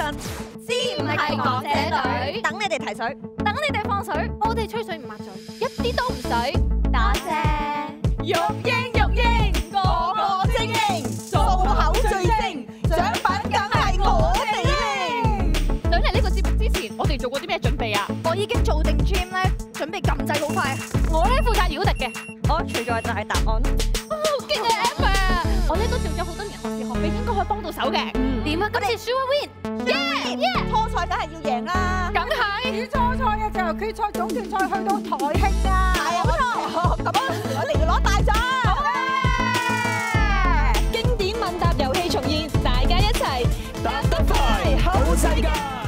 身， 知唔係港姐隊， 等你哋提水， 等你哋放水，我哋吹水唔抹嘴，一啲都唔水。多謝。 育英，個個精英，做口最精，獎品梗係我哋拎。 想嚟呢個節目之前，我哋做過啲咩準備啊？ 我已經做定 gym 咧，準備撳掣好快。 我咧負責繞敵嘅。 我存在就係答案。 好勁嘅 Amber，我咧都做咗好多年學士學飛，應該可以幫到手嘅。點啊？今次 sure win， 初賽梗係要贏啦。 梗係。 初賽嘅就由決賽、總決賽去到台慶啊！ 係啊，冇錯。咁我哋要攞大獎。好嘅。 經典問答遊戲重現，大家一齊答得快，好世界。